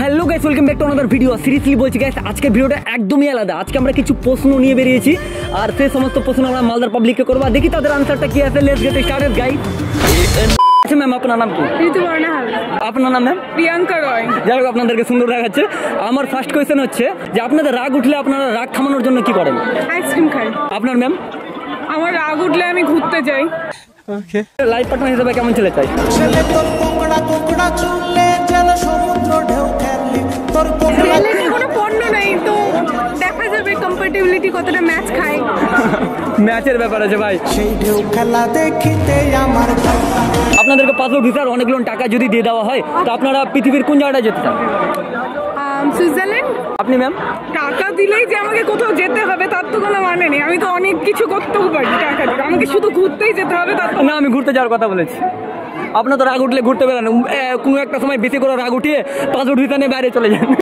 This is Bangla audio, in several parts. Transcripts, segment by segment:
Hello guys, welcome back to another video. Seriously বলছি গাইস, আজকের ভিডিওটা একদমই আলাদা। আজকে আমরা কিছু প্রশ্ন নিয়ে বেরিয়েছি, আর সেই সমস্ত প্রশ্ন আমরা মালদার পাবলিককে করবো। দেখি তাদের আনসারটা কি আছে। Let's get started guys. আচ্ছা ম্যাম, আপনার নাম কি? ঋতুপর্ণা হালদার। আপনার নাম ম্যাম? প্রিয়াঙ্কা রয়। যাই হোক, আপনাদেরকে সুন্দর দেখাচ্ছে। আমার ফার্স্ট কোয়েশ্চেন হচ্ছে যে আপনাদের রাগ উঠলে আপনারা রাগ থামানোর জন্য কি করেন? আইসক্রিম খাই। আপনার ম্যাম? আমার রাগ উঠলে আমি ঘুরতে যাই। ওকে। লাইফ পার্টনার হিসেবে কেমন ছেলে চাই? ছেলে তোর কোকড়া কোকড়া চুললে যেন সমুদ্র ঢেউ খেললি তোর কোকড়া ছেলেটা কোনো পণ্য নাই, তো দেখা যাবে কম্প্যাটিবিলিটি কতটা ম্যাচ খায়। ম্যাচের ব্যাপার আছে ভাই। সেই ঢেউ খেলা দেখিতে আমার আপনাদেরকে পাসপোর্ট ভিসার অনেকগুলো টাকা যদি দিয়ে দেওয়া হয়, তো আপনারা পৃথিবীর কোন জায়গাটা যেতে চান? সুইজারল্যান্ড। আপনি ম্যাম? টাকা দিলেই যে আমাকে কোথাও যেতে হবে তার তো কোনো মানে নেই। আমি তো অনেক কিছু করতেও পারি টাকা দিয়ে, আমাকে শুধু ঘুরতেই যেতে হবে তার তো না, আমি ঘুরতে যাওয়ার কথা বলেছি। আপনার তো রাগ উঠলে ঘুরতে বেরান, কোনো একটা সময় বেশি করে রাগ উঠিয়ে পাসপোর্ট ভিসা নিয়ে বাইরে চলে যান।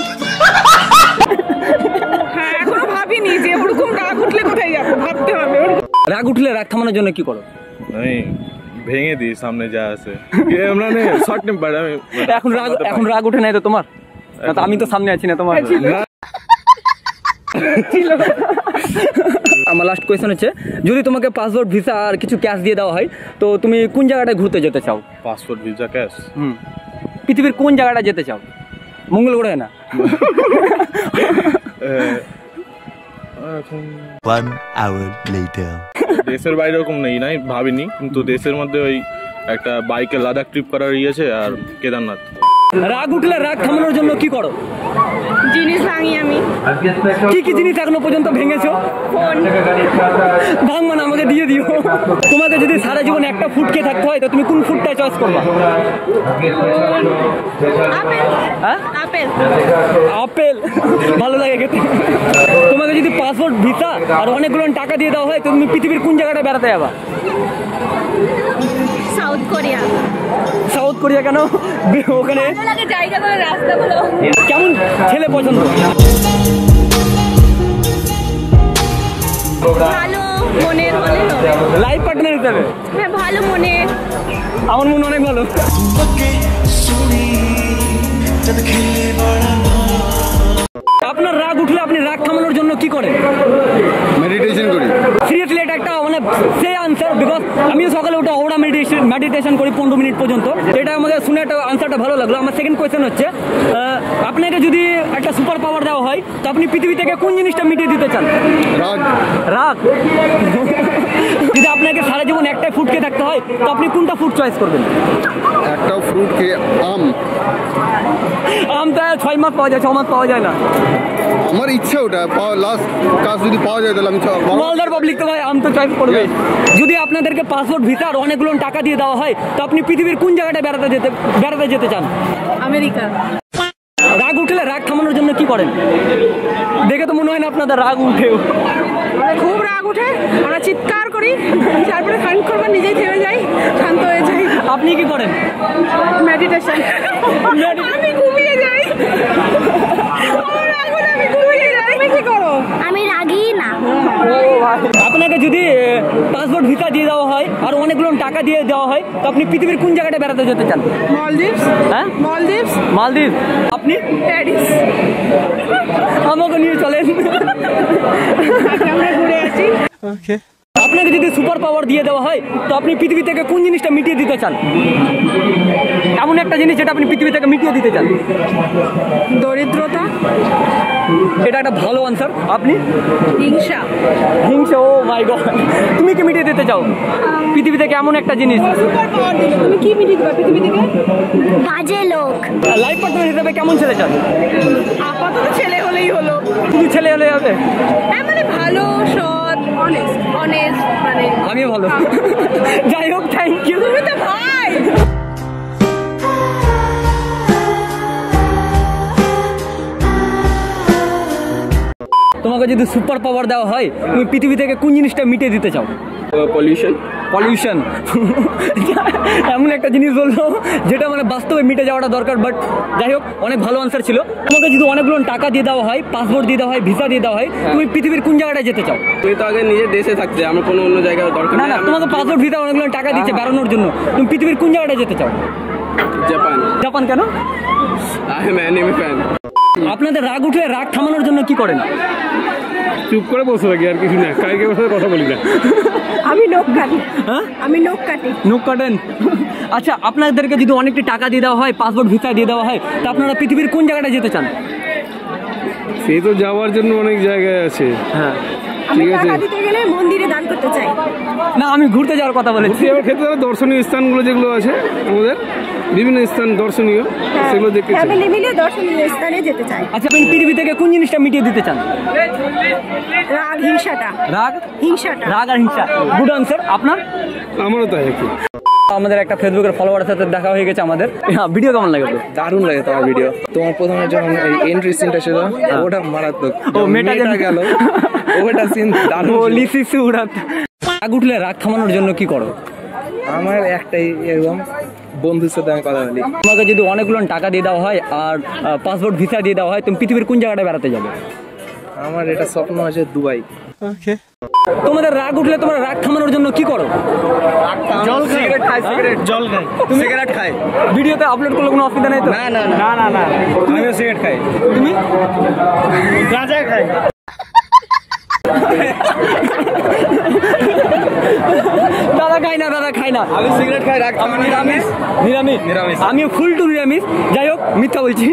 হ্যাঁ, এখনো ভাবিনি যে ওরকম রাগ উঠলে কোথায় যাবো, ভাবতে হবে। রাগ উঠলে রাগ থামানোর জন্য কি করো? আমি ভেঙে দিই সামনে যা আছে। মানে শর্ট টেম্পার আমি। এখন রাগ উঠে নাই তো তোমার? না তো আমি তো সামনে আছি না তোমার। আমার লাস্ট কোয়েশ্চন হচ্ছে, যদি তোমাকে পাসপোর্ট ভিসা আর কিছু ক্যাশ দিয়ে দেওয়া হয়, তো তুমি কোন জায়গাটায় ঘুরতে যেতে চাও? Passport visa cash? পৃথিবীর কোন জায়গাটা যেতে চাও? মঙ্গল গ্রহে না? 1 hour later. দেশের বাইরে ওরকম নেই, নাই ভাবিনি, কিন্তু দেশের মধ্যে ওই একটা বাইকে লাদাখ ট্রিপ করার ইয়েছে, আর কেদারনাথ। রাগ উঠলে রাগ থামানোর জন্য কি করো? জিনিস ভাঙি আমি। কি কি জিনিস এখনো পর্যন্ত ভেঙেছো? ফোন। ভাঙ মানে আমাকে দিয়ে দিও। তোমাকে যদি সারা জীবন একটা ফুড খেয়ে থাকতে হয়, তো তুমি কোন ফুডটা চয়েস করবা? আপেল। হ্যাঁ, আপেল। আপেল ভালো লাগে খেতে। তোমাকে যদি পাসপোর্ট ভিসা আর অনেকগুলো টাকা দিয়ে দেওয়া হয়, তো তুমি পৃথিবীর কোন জায়গাটা বেড়াতে যাবা? South Korea. সাউথ কোরিয়া কেন? ওখানে ভালো লাগে জায়গাগুলো, রাস্তাগুলো। কেমন ছেলে পছন্দ? ভালো মনের হলে হবে। লাইফ পার্টনার হিসাবে? হ্যাঁ, ভালো মনের। আমার মন অনেক ভালো। আপনার রাগ উঠলে আপনি রাগ থামানোর জন্য কি করেন? মেডিটেশন করি। সিরিয়াসলি এটা একটা মানে সেই আনসার, বিকজ আমিও সকালে উঠে ওরা মেডিটেশন করি 15 মিনিট পর্যন্ত। এটা আমাদের শুনে একটা আনসারটা ভালো লাগলো। আমার সেকেন্ড কোয়েশ্চেন হচ্ছে, আপনাকে যদি একটা সুপার পাওয়ার দেওয়া হয়, তো আপনি পৃথিবী থেকে কোন জিনিসটা মিটিয়ে দিতে চান? রাগ। রাগ? যদি আপনাকে সারা জীবন একটাই ফুড খেয়ে থাকতে হয়, তো আপনি কোনটা ফুড চয়েস করবেন? একটা ফ্রুট খেয়ে আম। আম তো 6 মাস পাওয়া যায়, 6 মাস পাওয়া যায় না। আমার ইচ্ছা ওটা লাস্ট কাজ যদি পাওয়া যায় তাহলে আমি মালদার পাবলিক তো ভাই আম তো চয়েস করবে। যদি আপনাদেরকে পাসপোর্ট ভিসা আর অনেকগুলো টাকা দিয়ে দেওয়া হয়, তো আপনি পৃথিবীর কোন জায়গাটা বেড়াতে যেতে চান? আমেরিকা। রাগ উঠলে রাগ থামানোর জন্য কি করেন? দেখে তো মনে হয় না আপনাদের রাগ উঠেও। খুব রাগ উঠে আমরা চিৎকার করি, তারপরে শান্ত করবার নিজেই থেমে যাই, শান্ত হয়ে যাই। আপনি কি করেন? মেডিটেশন। আমি ঘুমিয়ে যাই। আমার রাগ হলে আমি ঘুমিয়ে যাই। তুমি কি করো? আমি রাগি না। আপনাকে যদি পাসপোর্ট ভিসা দিয়ে দেওয়া হয় আর অনেকগুলো টাকা দিয়ে দেওয়া হয়, তো আপনি পৃথিবীর কোন জায়গাটা বেড়াতে যেতে চান? মলদ্বীপস। হ্যাঁ, মলদ্বীপস। মালদ্বীপ। আপনি? প্যারিস। আমাকে নিয়ে চলেন। আমরা ঘুরে আছি। আপনাকে যদি সুপার পাওয়ার দিয়ে দেওয়া হয়, তো আপনি পৃথিবী থেকে কোন জিনিসটা মিটিয়ে দিতে চান? এমন একটা জিনিস যেটা আপনি পৃথিবী থেকে মিটিয়ে দিতে চান। দরিদ্রতা। এটা একটা ভালো আনসার। আপনি? হিংসা। হিংসা? Oh my God. তুমি কি মিটিয়ে দিতে চাও পৃথিবী থেকে এমন একটা জিনিস? সুপার পাওয়ার দিলে তুমি কি মিটিয়ে দিবা পৃথিবী থেকে? বাজে লোক। লাইফ পার্টনার হিসেবে কেমন ছেলে চান? আপাতত ছেলে হলেই হলো। শুধু ছেলে হলে হবে? হ্যাঁ, মানে ভালো, সৎ, অনেস্ট মানে। আমিও ভালো। যাই হোক, থ্যাংক ইউ। তুমি তো ভাই। তোমাকে যদি সুপার পাওয়ার দেওয়া হয়, তুমি পৃথিবী থেকে কোন জিনিসটা মিটিয়ে দিতে চাও? পলিউশন। এমন একটা জিনিস বললো যেটা মানে বাস্তবে মিটে যাওয়াটা দরকার। বাট যাই হোক, অনেক ভালো আনসার ছিল। তোমাকে যদি অনেকগুলো টাকা দিয়ে দেওয়া হয়, পাসপোর্ট দিয়ে দেওয়া হয়, ভিসা দিয়ে দেওয়া হয়, তুমি পৃথিবীর কোন জায়গাটায় যেতে চাও? তুমি তো আগে নিজের দেশে থাকতে, আমার কোনো অন্য জায়গায় দরকার না না, তোমাকে পাসপোর্ট ভিসা অনেকগুলো টাকা দিচ্ছে বেড়ানোর জন্য, তুমি পৃথিবীর কোন জায়গাটায় যেতে চাও? জাপান। জাপান কেন? I am anime fan. আপনাদের রাগ উঠলে রাগ থামানোর জন্য কি করেন? চুপ করে বসে থাকি, আর কিছু না, কালকে বসে কথা বলি না। আমি নখ কাটি। হ্যাঁ, আমি নখ কাটি। নখ কাটেন? আচ্ছা, আপনাদেরকে যদি অনেকটি টাকা দিয়ে দেওয়া হয়, পাসপোর্ট ভিসা দিয়ে দেওয়া হয়, তা আপনারা পৃথিবীর কোন জায়গাটা যেতে চান? সেই তো যাওয়ার জন্য অনেক জায়গায় আছে। হ্যাঁ, আমি ঠিক আছে। টাকা দিতে গেলে মন্দিরে দান করতে চাই। না, আমি ঘুরতে যাওয়ার কথা বলেছি। আমার ক্ষেত্রে দর্শনীয় স্থানগুলো যেগুলো আছে আমাদের, বিভিন্ন স্থান দর্শনীয়, সেগুলো দেখতে চাই। ফ্যামিলি মিলে দর্শনীয় স্থানে যেতে চাই। আচ্ছা, আপনি পৃথিবী থেকে কোন জিনিসটা মিটিয়ে দিতে চান? রাগ, হিংসাটা। রাগ, হিংসাটা। রাগ আর হিংসা। Good answer. আপনার? আমারও তাই একই। আমাদের একটা ফেসবুকের ফলোয়ারের সাথে দেখা হয়ে গেছে আমাদের। হ্যাঁ, ভিডিও কেমন লাগে? দারুণ লাগে তোমার ভিডিও। তোমার প্রথমে যখন এন্ট্রি সিনটা ছিল ওটা মারাত্মক। ও মেটা গেল ওটা সিন দারুণ। ও লিসিসি উড়াত। রাগ উঠলে রাগ থামানোর জন্য কি করো? আমার একটাই, একদম বন্ধুর সাথে আমি কথা বলি। তোমাকে যদি অনেকগুলো টাকা দিয়ে দেওয়া হয় আর পাসপোর্ট ভিসা দিয়ে দেওয়া হয়, তুমি পৃথিবীর কোন জায়গাটা বেড়াতে যাবে? আমার এটা স্বপ্ন আছে দুবাই। তোমাদের রাগ উঠলে তোমরা রাগ থামানোর জন্য কি করো? জল খাই, সিগারেট খাই, সিগারেট জল খাই, তুমি সিগারেট খাই। ভিডিওতে আপলোড করলে কোনো অসুবিধা নেই তো? না না না না না, আমিও সিগারেট খাই। তুমি? গাঁজা খাই। দাদা খাই না, দাদা খাই না। আমি সিগারেট খাই, রাগ থামানোর নিরামিষ। নিরামিষ? নিরামিষ। আমি ফুল টু নিরামিষ। যাই হোক, মিথ্যা বলছি।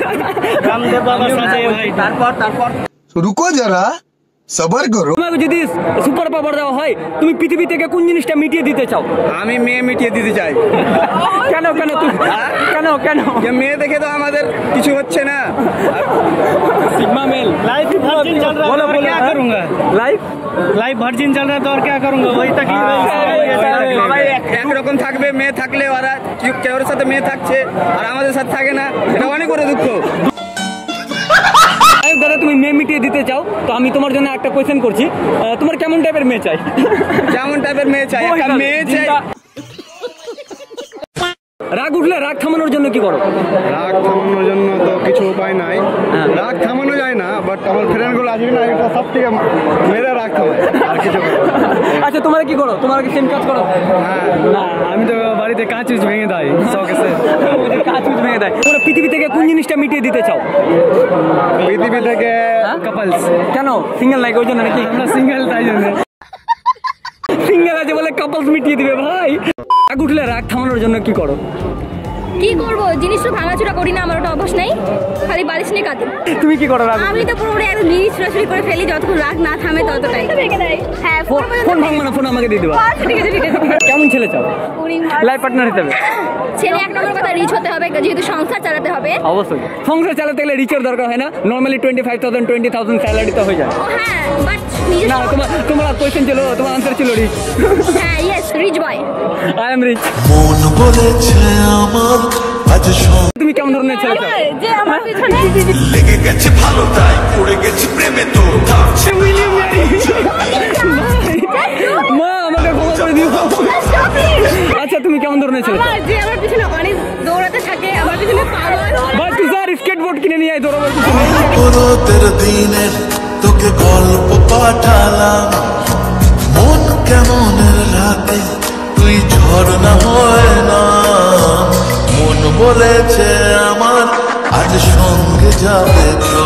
তারপর रुको जरा सबर करो। তোমাকে যদি সুপার পাওয়ার দেওয়া হয়, তুমি পৃথিবী থেকে কোন জিনিসটা মিটিয়ে দিতে চাও? আমি মেয়ে মিটিয়ে দিতে চাই। কেন কেন কেন কেন? যে মেয়ে দেখে তো আমাদের কিছু হচ্ছে না। सिग्मा मेल लाइफ वर्जिन चल रहा है, बोलो और बोलो। क्या करूंगा? लाइफ लाइफ वर्जिन चल रहा है तो और क्या करूंगा? वही तक সবাই একরকম থাকবে, মেয়ে থাকলে ওরা কেউর সাথে মেয়ে থাকছে আর আমাদের সাথে থাকে না, এটা অনেক বড় দুঃখ। দাদা, তুমি মেয়ে মিটিয়ে দিতে চাও, তো আমি তোমার জন্য একটা কোয়েশ্চেন করছি। তোমার কেমন টাইপের মেয়ে চাই? যেমন টাইপের মেয়ে চাই, একটা মেয়ে চাই। রাগ উঠলে রাগ থামানোর জন্য কি করো? রাগ থামানোর জন্য তো কিছু উপায় নাই। হ্যাঁ। রাগ থামানো যায় না, বাট আমার ফ্রেন্ডগুলো আসবে না, এটা সব থেকে মেয়েরা রাগ থামায়, আর কিছু করে না। আচ্ছা, তোমরা কি করো? তোমরা কি সেম কাজ করো? হ্যাঁ, না, আমি তো বাড়িতে কাঁচ ভেঙে দেয় শখেছে। কাজ ভেঙে দেয়। তোমরা পৃথিবী থেকে কোন জিনিসটা মিটিয়ে দিতে চাও? পৃথিবী থেকে হ্যাঁ? কাপলস। কেন সিঙ্গেল নাই ওই জন্য নাকি? আমরা সিঙ্গেল, তাই জন্য। সিঙ্গেল আছে বলে কাপলস মিটিয়ে দিবে ভাই। রাগ উঠলে রাগ থামানোর জন্য কি করো? কি করবো, জিনিস তো ভাঙাচোরা করি না, আমার ওটা অভ্যাস নাই, খালি বালিশ নিয়ে কাঁদি। তুমি কি করো রাগ? আমি তো পুরোপুরি একদম জিনিস ছুড়াছুড়ি করে ফেলি, যতক্ষণ রাগ না থামে ততটাই। হ্যাঁ, ফোন ভাঙবো না, ফোন আমাকে দিয়ে দেবা। ঠিক আছে ঠিক আছে। কেমন ছেলে চাও লাইফ পার্টনার হিসেবে? ছেলে এক নম্বর কথা রিচ হতে হবে, যেহেতু সংসার চালাতে হবে। অবশ্যই সংসার চালাতে গেলে রিচের দরকার হয় না। নর্মালি 25,000 20,000 স্যালারি তো হয়ে যায়। ও হ্যাঁ, বাট না, তোমার কোয়েশ্চেন ছিল, তোমার আনসার ছিল রিচ। হ্যাঁ, yes, rich boy. I am rich. মন বলেছে আমার আজ তুমি কেমন ধরনের ছেলে চাও? যে আমার পিছনে লেগে গেছে ভালো, তাই পড়ে গেছে প্রেমে তো মা, আমাকে ক্ষমা করে দিও। আচ্ছা, তুমি কেমন ধরনের ছেলে চাও? যে আমার পিছনে অনেক দৌড়াতে থাকে, আমার পিছনে পাগল। ভাই, তুই স্যার স্কেটবোর্ড কিনে নিয়ে আয়, দৌড়াবার কিছু নেই। তোর দিনের তোকে গল্প পাঠালাম, মন কেমনের রাতে তুই ঝর্ণা হয় না। মন বলেছে আমার আজ সঙ্গে যাবে।